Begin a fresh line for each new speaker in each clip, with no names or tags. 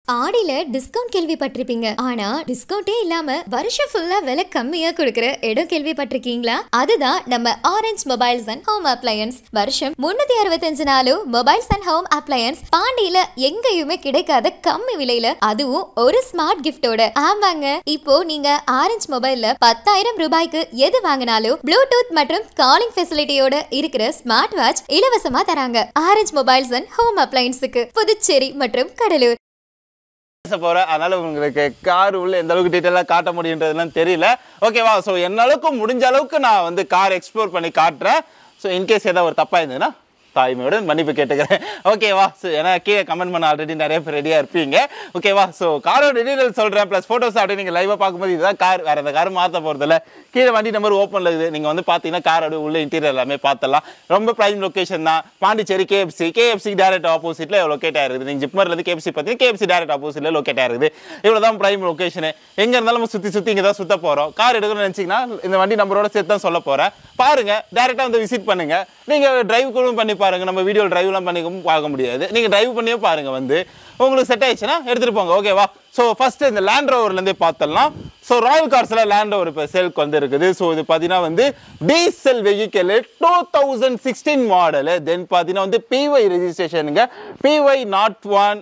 ஆடியில discount கேள்விப்பட்டிருப்பீங்க. ஆனா டிஸ்கவுண்டே இல்லாம வருஷம் ஃபுல்லா விலை கம்மியா கொடுக்கிற இடம் கேள்விப்பட்டிருக்கீங்களா? அதுதான் நம்ம Orange Mobiles and home Appliances. வருஷம் 365 நாளும் மொபைல்ஸ் அண்ட் ஹோம் அப்ளையன்ஸ் பாண்டியில எங்கேயுமே கிடைக்காத கம்மி விலையில, அதுவும் ஒரு ஸ்மார்ட் கிஃப்டோட. ஆமாங்க, இப்போ நீங்க ஆரஞ்ச் மொபைல்ல 10,000 ரூபாய்க்கு எது வாங்கினாலும் ப்ளூடூத் மற்றும் காலிங் ஃபெசிலிட்டியோட இருக்கிற ஸ்மார்ட் வாட்ச் இலவசமா தராங்க. ஆரஞ்ச் மொபைல்ஸ் அண்ட் ஹோம் அப்ளையன்ஸுக்கு புதுச்சேரி மற்றும் கடலூர்.
அதனால உங்களுக்கு கார் உள்ள எந்த அளவுக்கு டீட்டெயிலா காட்ட முடியுன்றதுலாம் தெரியல. ஓகேவா? ஸோ என்ன அளவுக்கு முடிஞ்ச அளவுக்கு நான் வந்து கார் எக்ஸ்ப்ளோர் பண்ணி காட்டுறேன். ஸோ இன்கேஸ் ஏதாவது ஒரு தப்பா இருந்ததுன்னா தாய்மையோட மன்னிப்பு கேட்டுக்கிறேன். ஓகேவா? ஸோ ஏன்னா கீழே கமெண்ட் பண்ண ஆல்ரெடி நிறைய பேர் ரெடியாக இருப்பீங்க. ஓகேவா? ஸோ காரோட டீட்டெயில் சொல்கிறேன், ப்ளஸ் ஃபோட்டோஸ் அப்படியே நீங்கள் லைவாக பார்க்கும்போது இதுதான் கார், வேறு அந்த கார் மாற்ற போகிறதில்ல. கீழே வண்டி நம்பர் ஓப்பனில் இருக்குது. நீங்கள் வந்து பார்த்தீங்கன்னா கார் அப்படியே உள்ள இன்டீரியர் எல்லாமே பார்த்துடலாம். ரொம்ப ப்ரைம் லொக்கேஷன் தான். பாண்டிச்சேரி கேஎஃப்சி டேரக்ட் ஆப்போசிட்டில் லொக்கேட் ஆயிருக்குது. நீங்கள் ஜிப்மர்லேருந்து கேஎஃப்சி பார்த்தீங்கன்னா கேஎஃப்சி டேரக்ட் ஆப்போசிட்டில் லொக்கேட் ஆயிருக்குது. இவ்வளோ தான் ப்ரைம் லொக்கேஷனு. எங்கே இருந்தாலும் நம்ம சுற்றி இங்கே தான் சுற்ற போகிறோம். கார் எடுக்கணும்னு நினச்சிங்கன்னா இந்த வண்டி நம்பரோட சேர்த்து தான் சொல்ல போகிறேன். பாருங்கள், டேரெக்டாக வந்து விசிட் பண்ணுங்கள். நீங்கள் டிரைவ் கூட பண்ணி பாருங்கள். நம்ம வீடியோ டிரைவ்லாம் பண்ணி பார்க்க முடியாது, நீங்கள் டிரைவ் பண்ணியே பாருங்கள். வந்து உங்களுக்கு செட் ஆயிடுச்சுன்னா எடுத்துகிட்டு போங்க. ஓகேவா? ஸோ ஃபஸ்ட்டு இந்த லேண்ட் ரோவர்லேருந்தே பார்த்துடலாம். ஸோ ராயல் கார்ஸில் லேண்ட் ரோவர் இப்போ சேல்க்கு வந்து இருக்குது. ஸோ இது பார்த்தீங்கன்னா வந்து டீசல் வெஹிக்கல் 2016 மாடலு. தென் பார்த்தீங்கன்னா வந்து PY ரெஜிஸ்ட்ரேஷனுங்க. PY01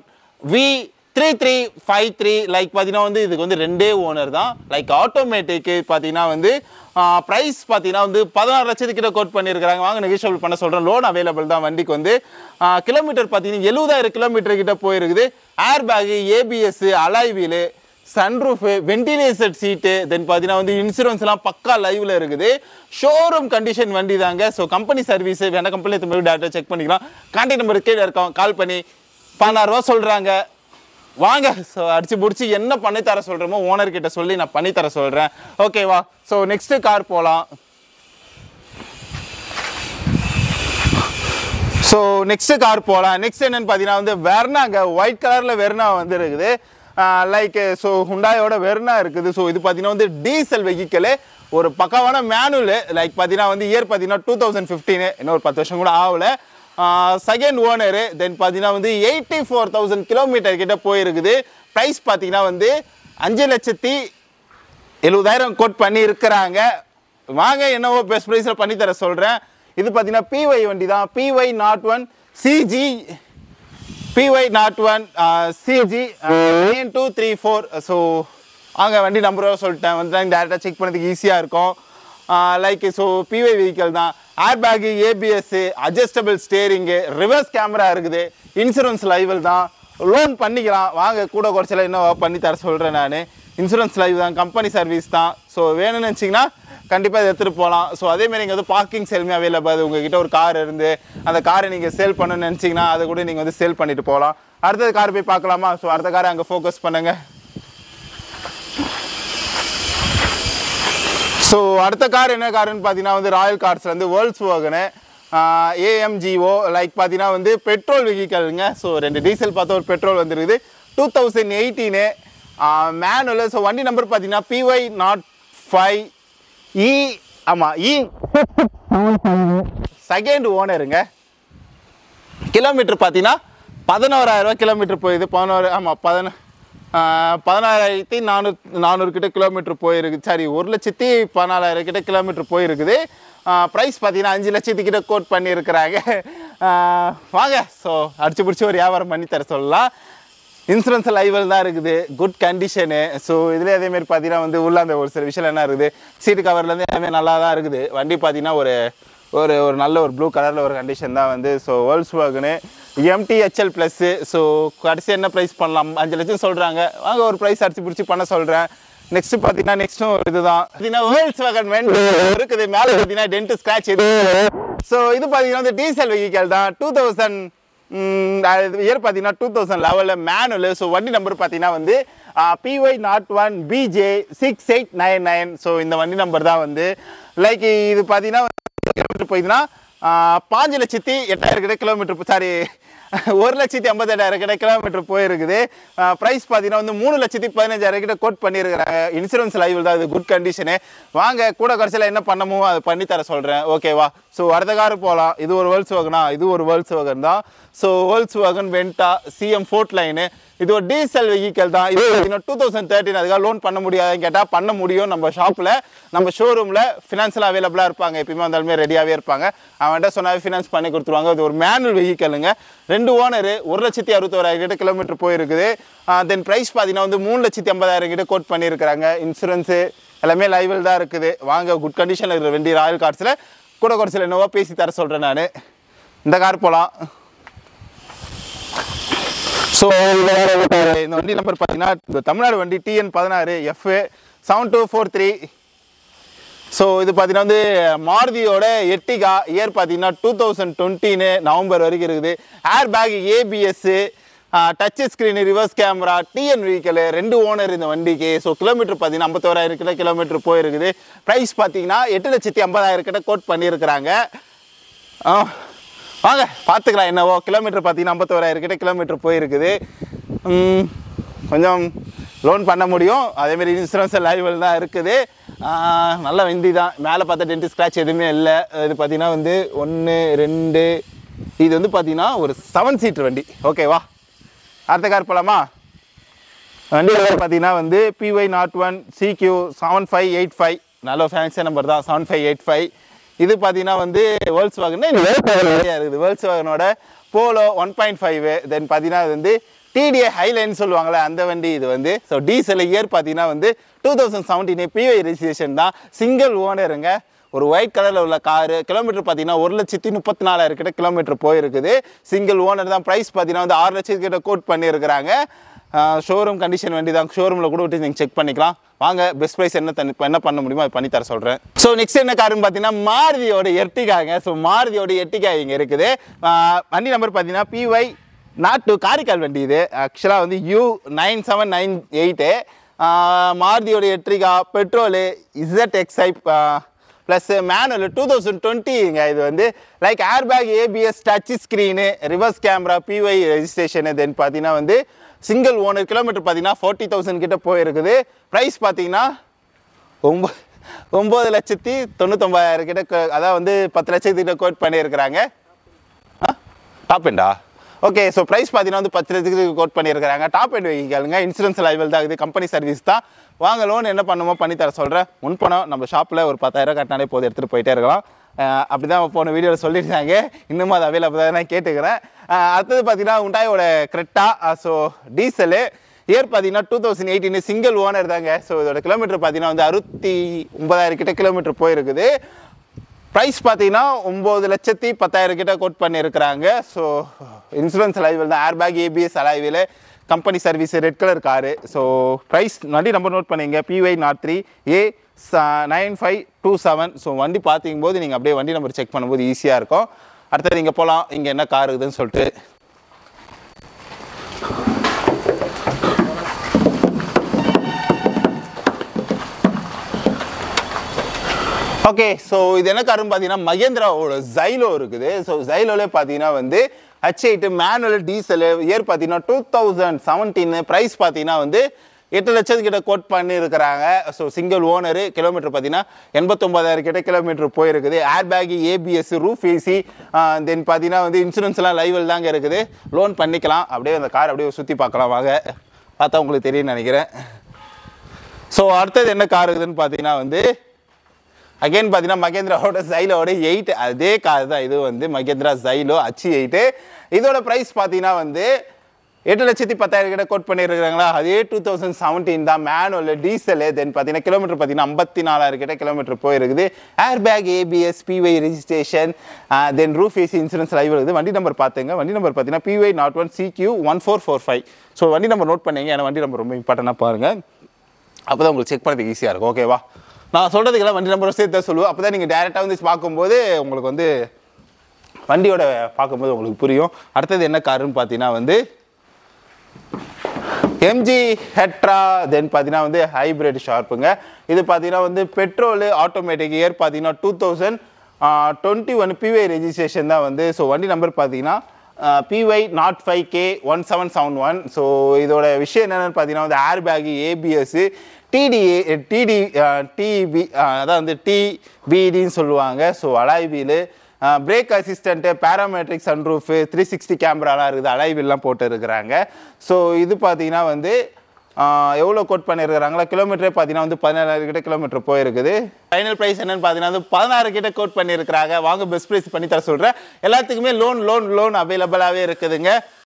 V3353. லைக் பார்த்தீங்கன்னா வந்து இதுக்கு வந்து 2 ஓனர் தான். லைக் ஆட்டோமேட்டிக்கு பார்த்தீங்கன்னா வந்து ப்ரைஸ் பார்த்தீங்கன்னா வந்து 16 லட்சத்துக்கிட்ட கோட் பண்ணியிருக்கிறாங்க. வாங்க நெகோஷியபிள் பண்ண சொல்கிறேன். லோன் அவைலபிள் தான் வண்டிக்கு. வந்து கிலோமீட்டர் பார்த்தீங்கன்னா 70,000 கிலோமீட்டர் கிட்ட போயிருக்குது. Air bag, ABS, alloy wheel, sunroof, ventilated seat, then பார்த்தீங்கன்னா வந்து இன்சூரன்ஸ்லாம் பக்கா லைவில் இருக்குது. ஷோரூம் கண்டிஷன் வண்டி தாங்க. ஸோ கம்பெனி சர்வீஸ் வேணா கம்பெனி டேரக்டாக செக் பண்ணிக்கலாம். கான்டாக்ட் நம்பர் கீழே இருக்கோம், கால் பண்ணி 16,000 ரூபா சொல்கிறாங்க. வாங்க, ஸோ அடிச்சு பிடிச்சி என்ன பண்ணி தர சொல்கிறோமோ ஓனர்கிட்ட சொல்லி நான் பண்ணி தர சொல்கிறேன். ஓகேவா? ஸோ நெக்ஸ்ட்டு கார் போகலாம். ஸோ நெக்ஸ்ட்டு கார் போகலாம். நெக்ஸ்ட் என்னென்னு பார்த்தீங்கன்னா வந்து வெர்னாங்க. ஒயிட் கலரில் வெர்னா வந்து இருக்குது. லைக் ஸோ ஹுண்டாயோட வெர்னா இருக்குது. ஸோ இது பார்த்தீங்கன்னா வந்து டீசல் வெஹிக்கலு, ஒரு பக்காவான மேனுவலு. லைக் பார்த்தீங்கன்னா வந்து இயர் பார்த்தீங்கன்னா 2015, இன்னொரு 10 வருஷம் கூட ஆகலை. Second owner. தென் பார்த்தீங்கன்னா வந்து 84,000 கிலோமீட்டர் கிட்ட போயிருக்குது. ப்ரைஸ் பார்த்தீங்கன்னா வந்து 5,70,000 கோட் பண்ணி இருக்கிறாங்க. வாங்க, என்னவோ பெஸ்ட் ப்ரைஸில் பண்ணி தர சொல்கிறேன். இது பார்த்தீங்கன்னா PY வண்டி தான். PY01 CG 9234. ஸோ அங்கே வண்டி நம்பராக சொல்லிட்டேன். வந்து டேரெக்டாக செக் பண்ணுறதுக்கு ஈஸியாக இருக்கும். லைக் ஸோ PY வெஹிக்கல் தான். Air bag, ABS, adjustable steering, reverse camera இருக்குது. இன்சூரன்ஸ் லைவல் தான். லோன் பண்ணிக்கலாம். வாங்க, கூட குறைச்சல இன்னும் பண்ணி தர சொல்கிறேன் நான். இன்சூரன்ஸ் லைவ் தான், கம்பெனி சர்வீஸ் தான். ஸோ வேணும்னு நினச்சிங்கன்னா கண்டிப்பாக இதை எடுத்துகிட்டு போகலாம். ஸோ அதேமாதிரி இங்கே வந்து பார்க்கிங் சேலுமே அவைலபிள். உங்ககிட்ட ஒரு கார் இருந்து அந்த காரை நீங்கள் சேல் பண்ணணும்னு நினச்சிங்கன்னா அதை கூட நீங்கள் வந்து சேல் பண்ணிட்டு போகலாம். அடுத்தது கார் போய் பார்க்கலாமா? ஸோ அடுத்த காரை அங்கே ஃபோக்கஸ் பண்ணுங்கள். ஸோ அடுத்த கார் என்ன காருன்னு பார்த்தீங்கன்னா வந்து ராயல் கார்ஸில் வந்து வேர்ல்ஸ்வாகனு AMGO. லைக் பார்த்தீங்கன்னா வந்து பெட்ரோல் வெஹிக்கலுங்க. ஸோ 2 டீசல் பார்த்து ஒரு பெட்ரோல் வந்துருக்குது. 2018 மேனுவல். ஸோ வண்டி நம்பர் பார்த்தீங்கன்னா PY05E. ஆமாம், செகண்ட் ஓனருங்க. கிலோமீட்டர் பார்த்தீங்கன்னா 11,000 கிலோமீட்டர் போயிடுது. 16,400 கிட்ட கிலோமீட்டர் போயிருக்கு. சாரி, 1,14,000 கிட்ட கிலோமீட்டர் போயிருக்குது. ப்ரைஸ் பார்த்தீங்கன்னா 5 லட்சத்துக்கிட்ட கோட் பண்ணியிருக்கிறாங்க. வாங்க, ஸோ அடிச்சு பிடிச்சி ஒரு வியாபாரம் பண்ணி தர சொல்லலாம். இன்சூரன்ஸ் லைவல் தான் இருக்குது, குட் கண்டிஷனு. ஸோ இதில் அதேமாரி பார்த்தீங்கன்னா வந்து உள்ள அந்த ஒரு சில விஷயம் என்ன இருக்குது, சீட்டு கவர்லேருந்து எல்லாமே நல்லா தான் இருக்குது. வண்டி பார்த்தீங்கன்னா ஒரு ஒரு ஒரு நல்ல ஒரு ப்ளூ கலரில் ஒரு கண்டிஷன் தான் வந்து. So Volkswagen MTHL plus. So கடைசி என்ன ப்ரைஸ் பண்ணலாம்? 5 லட்சம் சொல்கிறாங்க. வாங்க, ஒரு ப்ரைஸ் அடிச்சு பிடிச்சி பண்ண சொல்கிறேன். நெக்ஸ்ட்டு பார்த்தீங்கன்னா நெக்ஸ்ட்டும் இதுதான் பார்த்தீங்கன்னா வேர்ல்ஸ்வாகன் இருக்குது. மேலே பார்த்தீங்கன்னா டென்ட் ஸ்க்ராட்ச் இது. ஸோ இது பார்த்தீங்கன்னா வந்து டீசல் வெஹிக்கல் தான். 2000 இயர் பார்த்தீங்கன்னா 2011 மேனுவல். ஸோ வண்டி நம்பர் பார்த்தீங்கன்னா வந்து PY01 BJ6899. ஸோ இந்த வண்டி நம்பர் தான் வந்து. லைக் இது பார்த்தீங்கன்னா கிலோமீட்டர் போயிதுன்னா 5,08,000 கிட்ட கிலோமீட்டர். சாரி, 1,58,000 கிட்ட கிலோமீட்டர் போயிருக்குது. ப்ரைஸ் பார்த்தீங்கன்னா வந்து 3,15,000 கிட்ட கோட் பண்ணியிருக்கிறாங்க. இன்சூரன்ஸ் லைவ் தான், அது குட் கண்டிஷனு. வாங்க கூட குறைச்சல என்ன பண்ணமோ அதை பண்ணித்தர சொல்கிறேன், ஓகேவா? ஸோ அடுத்த கார் போகலாம். இது ஒரு வேர்ல்ஸ்வாகனா, இது ஒரு வேர்ல்ஸ்வாகன் தான். So Volkswagen Vento CM fort line, இது ஒரு டீசல் வெஹிக்கல் தான். இது பார்த்தீங்கன்னா 2013. அதுக்காக லோன் பண்ண முடியாதுன்னு கேட்டால் பண்ண முடியும். நம்ம ஷாப்பில், நம்ம ஷோரூமில் ஃபினான்ஸில் அவைலபிளாக இருப்பாங்க. எப்பயுமே வந்தாலுமே ரெடியாகவே இருப்பாங்க. அவன்கிட்ட சொன்னாவே ஃபினான்ஸ் பண்ணி கொடுத்துருவாங்க. இது ஒரு மேனுவல் வெஹிக்கலுங்க. 2 ஓனரு, 1,61,000 கிட்ட கிலோமீட்டர் போயிருக்குது. தென் ப்ரைஸ் பார்த்தீங்கன்னா வந்து 3,50,000 கிட்ட கோட் பண்ணியிருக்கிறாங்க. இன்சூரன்ஸு எல்லாமே லைவில் தான் இருக்குது. வாங்க, குட் கண்டிஷனில் இருக்கிற வண்டி ராயல் கார்ஸில் கூட குறைச்சல் என்னவோ பேசி தர சொல்கிறேன் நான். இந்த கார் போகலாம். ஸோ இந்த வண்டி நம்பர் பார்த்தீங்கன்னா இந்த தமிழ்நாடு வண்டி TN16 F7243. ஸோ இது பார்த்தீங்கன்னா வந்து மாருதியோட எர்டிகா. இயர் பார்த்தீங்கன்னா 2020 நவம்பர் வரைக்கும் இருக்குது. Air bag, ABS, touch screen, reverse camera, TN vehicle, 2 owner இந்த வண்டிக்கு. ஸோ கிலோமீட்டர் பார்த்தீங்கன்னா 51,000 கிட்ட கிலோமீட்டர் போயிருக்குது. ப்ரைஸ் பார்த்தீங்கன்னா 8,50,000 கிட்ட கோட் பண்ணியிருக்கிறாங்க. வாங்க பார்த்துக்கலாம் என்னவோ. கிலோமீட்டர் பார்த்தீங்கன்னா 51,000 கிட்ட கிலோமீட்டர் போயிருக்குது. கொஞ்சம் லோன் பண்ண முடியும். அதேமாரி இன்சூரன்ஸ் லைவில் தான் இருக்குது. நல்ல வண்டி தான். மேலே பார்த்தா டென்ட் ஸ்க்ராட்ச் எதுவுமே இல்லை. இது பார்த்தீங்கன்னா வந்து 1 2 இது வந்து பார்த்தீங்கன்னா ஒரு 7 சீட்டர் வண்டி, ஓகேவா? அடுத்த கார் போகலாமா? வண்டி பார்த்தீங்கன்னா வந்து PY01 CQ7585. நல்ல ஃபேன்சி நம்பர் தான், 7585. இது பார்த்தீங்கன்னா வந்து வேர்ல்ஸ்வாகன் இருக்குது. வேர்ல்ஸ்வாகனோட போலோ 1.5. தென் பார்த்தீங்கன்னா இது வந்து TDI ஹைலைன்னு சொல்லுவாங்களே அந்த வண்டி இது வந்து. So diesel. இயர் பார்த்தீங்கன்னா வந்து 2017 PY ரெஜிஸ்ட்ரேஷன் தான். சிங்கிள் ஓனருங்க. ஒரு ஒயிட் கலரில் உள்ள காரு. கிலோமீட்டர் பார்த்தீங்கன்னா 1,34,000 கிட்ட கிலோமீட்டர் போயிருக்குது. சிங்கிள் ஓனர் தான். ப்ரைஸ் பார்த்தீங்கன்னா வந்து 6 லட்சம் கிட்ட கோட் பண்ணியிருக்கிறாங்க. ஷோரூம் கண்டிஷன் வண்டி தான். ஷோரூமில் கூட விட்டு நீங்கள் செக் பண்ணிக்கலாம். வாங்க, பெஸ்ட் ப்ரைஸ் என்ன பண்ண முடியுமோ அது பண்ணி தர சொல்கிறேன். ஸோ நெக்ஸ்ட் என்ன காருன்னு பார்த்தீங்கன்னா மாருதியோட எர்டிகாங்க. ஸோ மாருதியோட எர்டிகா இங்கே இருக்குது. வண்டி நம்பர் பார்த்தீங்கன்னா PY02 காரைக்கால் வண்டி. இது ஆக்சுவலாக வந்து U9798. மாருதியோட Ertiga petrol, ZXI plus manual 2020ங்க. இது வந்து like air bag, ABS, touch screen, reverse camera, PY registration. Then பார்த்தீங்கன்னா வந்து சிங்கிள் ஓனர். கிலோமீட்டர் பார்த்தீங்கன்னா 40,000 கிட்ட போயிருக்குது. ப்ரைஸ் பார்த்தீங்கன்னா 9,99,000 கிட்ட, அதான் வந்து 10 லட்சத்துக்கிட்ட கோட் பண்ணியிருக்கிறாங்க. டாப் எண்டா? ஓகே. ஸோ ப்ரைஸ் பார்த்தீங்கன்னா வந்து 10 லட்சத்துக்கு கோட் பண்ணியிருக்கிறாங்க. டாப் எண்ட் வெஹிக்கலுங்க. இன்சூரன்ஸ் லைவல் தான் இருக்குது. கம்பெனி சர்வீஸ் தான். வாங்க, லோன் என்ன பண்ணுமோ பண்ணித்தர சொல்கிறேன். முன்பணம் நம்ம ஷாப்பில் ஒரு 10,000 கட்டினாலே போது, எடுத்துகிட்டு போயிட்டே இருக்கலாம். அப்படி தான் போன வீடியோவில் சொல்லியிருந்தாங்க. இன்னமும் அது அவைலபிள் தான், நான் கேட்டுக்கிறேன். அடுத்தது பார்த்தீங்கன்னா உண்டாயோட கிரெட்டா. So diesel. இயர் பார்த்தீங்கன்னா 2018 சிங்கிள் ஓனர் தாங்க. ஸோ இதோட கிலோமீட்டர் பார்த்தீங்கன்னா வந்து 69,000 கிட்ட கிலோமீட்டர் போயிருக்குது. ப்ரைஸ் பார்த்தீங்கன்னா 9,10,000 கிட்ட கோட் பண்ணியிருக்கிறாங்க. ஸோ இன்சூரன்ஸ் லைவில் தான். ஏர் பேக், ABS அலைவில், company service, red colour car. So price வண்டி நம்பர் நோட் பண்ணிங்க, PY03 A9527. ஸோ வண்டி பார்த்திங்கும்போது நீங்கள் அப்படியே வண்டி நம்பர் செக் பண்ணும்போது ஈஸியாக இருக்கும். அடுத்தது இங்கே போகலாம். இங்கே என்ன கார் இருக்குதுன்னு சொல்லிட்டு. ஓகே. ஸோ இது என்ன காருன்னு பார்த்தீங்கன்னா மகேந்திராவோட ஜைலோ இருக்குது. ஸோ ஜைலோலே பார்த்தீங்கன்னா வந்து H8 மேனுவல் டீசலு. இயர் பார்த்தீங்கன்னா 2017. ப்ரைஸ் பார்த்தீங்கன்னா வந்து 8 லட்சத்துக்கிட்ட கோட் பண்ணியிருக்கிறாங்க. So single owner. கிலோமீட்டர் பார்த்தீங்கன்னா 89,000 கிட்ட கிலோமீட்டர் போயிருக்குது. Air bag, ABS, roof AC, then பார்த்தீங்கன்னா வந்து இன்சூரன்ஸ்லாம் லைவில் தாங்க இருக்குது. லோன் பண்ணிக்கலாம். அப்படியே அந்த கார் அப்படியே சுற்றி பார்க்கலாம். வாங்க, பார்த்தா உங்களுக்கு தெரியும்னு நினைக்கிறேன். ஸோ அடுத்தது என்ன கார் இருக்குதுன்னு பார்த்தீங்கன்னா வந்து அகைன் பார்த்தீங்கன்னா மகேந்திராவோட ஜைலோட 8. அதே கார் தான் இது வந்து மகேந்திரா ஜைலோ H8. இதோட ப்ரைஸ் பார்த்தீங்கன்னா வந்து 8,10,000 கிட்ட கோட் பண்ணியிருக்கிறாங்களா. அதே 2017 தான். Manual diesel. தென் பார்த்தீங்கன்னா கிலோமீட்டர் பார்த்தீங்கன்னா 54,000 கிட்ட கிலோமீட்டர் போயிருக்குது. Air bag, ABS, PY registration, then roof AC, insurance live இருக்குது. வண்டி நம்பர் பார்த்துங்க. வண்டி நம்பர் பார்த்தீங்கன்னா PY01 CQ1445. ஸோ வண்டி நம்பர் நோட் பண்ணிங்க. ஏன்னா வண்டி நம்பர் ரொம்ப இம்பார்ட்டண்டாக பாருங்கள். அப்போ தான் உங்களுக்கு செக் பண்ணுறதுக்கு ஈஸியாக இருக்கும். ஓகேவா? நான் சொல்கிறதுக்கெல்லாம் வண்டி நம்பர் சேர்த்து தான் சொல்லுவேன். அப்போ தான் நீங்கள் டேரெக்டாக வந்து பார்க்கும்போது உங்களுக்கு வந்து வண்டியோட பார்க்கும்போது உங்களுக்கு புரியும். அடுத்தது என்ன காருன்னு பார்த்தீங்கன்னா வந்து MG ஹெட்ரா. தென் பார்த்தீங்கன்னா வந்து ஹைப்ரிட் ஷார்ப்புங்க. இது பார்த்தீங்கன்னா வந்து பெட்ரோலு, ஆட்டோமேட்டிக். இயர் பார்த்தீங்கன்னா 2021 PY ரெஜிஸ்ட்ரேஷன் தான் வந்து. ஸோ வண்டி நம்பர் பார்த்தீங்கன்னா PY05K 1771. ஸோ இதோட விஷயம் என்னென்னு பார்த்தீங்கன்னா வந்து ஏர் பேகு, ஏபிஎஸ், டிபி, அதான் வந்து டிபிடின்னு சொல்லுவாங்க. So alloy wheel, brake assistant, parametric sunroof, 360 கேமராலாம் இருக்குது, அலாய் வீல்லாம் போட்டு இருக்கிறாங்க. ஸோ இது பார்த்தீங்கன்னா வந்து எவ்வளோ கோட் பண்ணியிருக்கிறாங்களா, கிலோமீட்டரே பார்த்தீங்கன்னா வந்து 17,000 கிட்ட கிலோமீட்டர் போயிருக்குது. ஃபைனல் ப்ரைஸ் என்னன்னு பார்த்தீங்கன்னா வந்து 16 கிட்ட கோட் பண்ணியிருக்கிறாங்க. வாங்க பெஸ்ட் ப்ரைஸ் பண்ணி தர சொல்கிறேன். எல்லாத்துக்குமே லோன் அவைலபிளாகவே இருக்குதுங்க.